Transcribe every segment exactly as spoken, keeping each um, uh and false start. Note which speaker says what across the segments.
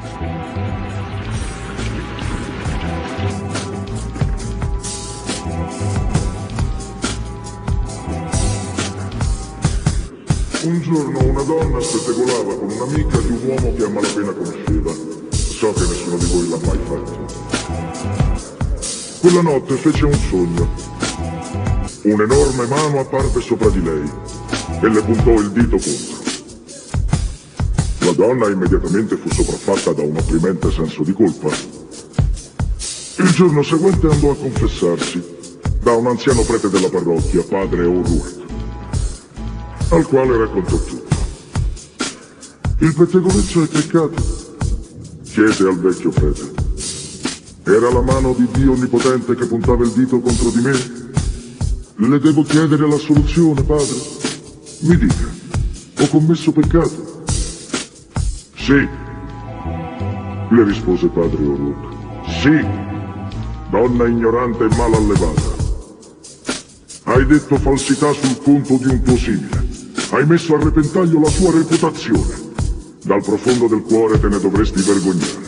Speaker 1: Un giorno una donna spettegolava con un'amica di un uomo che a malapena conosceva. So che nessuno di voi l'ha mai fatto. Quella notte fece un sogno. Un'enorme mano apparve sopra di lei e le puntò il dito contro. La donna immediatamente fu sopraffatta da un opprimente senso di colpa. Il giorno seguente andò a confessarsi da un anziano prete della parrocchia, padre O'Rourke, al quale raccontò tutto. Il pettegolezzo è peccato? Chiese al vecchio prete. Era la mano di Dio Onnipotente che puntava il dito contro di me? Le devo chiedere la soluzione, padre? Mi dica, ho commesso peccato? Sì, le rispose padre O'Rourke. Sì, donna ignorante e mal allevata. Hai detto falsità sul conto di un tuo simile. Hai messo a repentaglio la sua reputazione. Dal profondo del cuore te ne dovresti vergognare.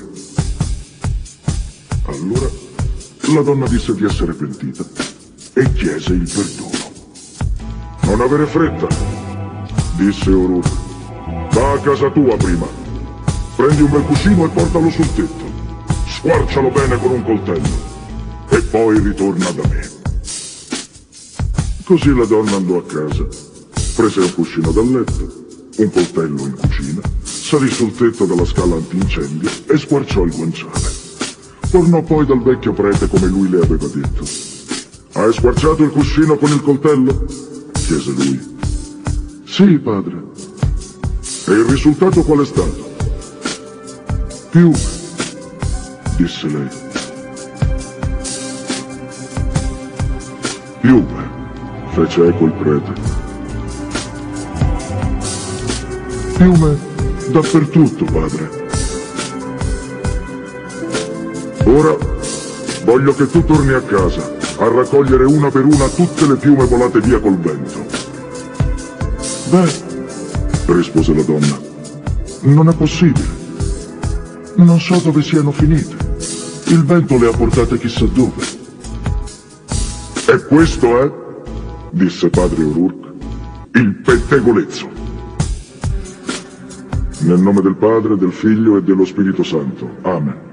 Speaker 1: Allora la donna disse di essere pentita e chiese il perdono. Non avere fretta, disse O'Rourke. Va a casa tua prima. Prendi un bel cuscino e portalo sul tetto. Squarcialo bene con un coltello e poi ritorna da me. Così la donna andò a casa. Prese un cuscino dal letto, un coltello in cucina, salì sul tetto della scala antincendio e squarciò il guanciale. Tornò poi dal vecchio prete come lui le aveva detto. Hai squarciato il cuscino con il coltello? Chiese lui. Sì, padre. E il risultato qual è stato? Piume, disse lei. Piume, fece eco il prete. Piume dappertutto, padre. Ora voglio che tu torni a casa a raccogliere una per una tutte le piume volate via col vento. Beh, rispose la donna, non è possibile. Non so dove siano finite. Il vento le ha portate chissà dove. E questo è, disse padre O'Rourke, il pettegolezzo. Nel nome del Padre, del Figlio e dello Spirito Santo. Amen.